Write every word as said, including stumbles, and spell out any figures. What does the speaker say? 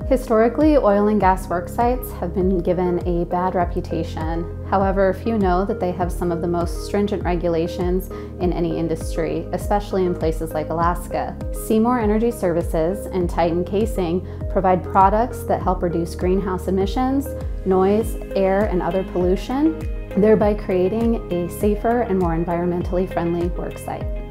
Historically, oil and gas work sites have been given a bad reputation. However, few know that they have some of the most stringent regulations in any industry, especially in places like Alaska. C M O R Energy Services and Titan Casing provide products that help reduce greenhouse emissions, noise, air, and other pollution, thereby creating a safer and more environmentally friendly work site.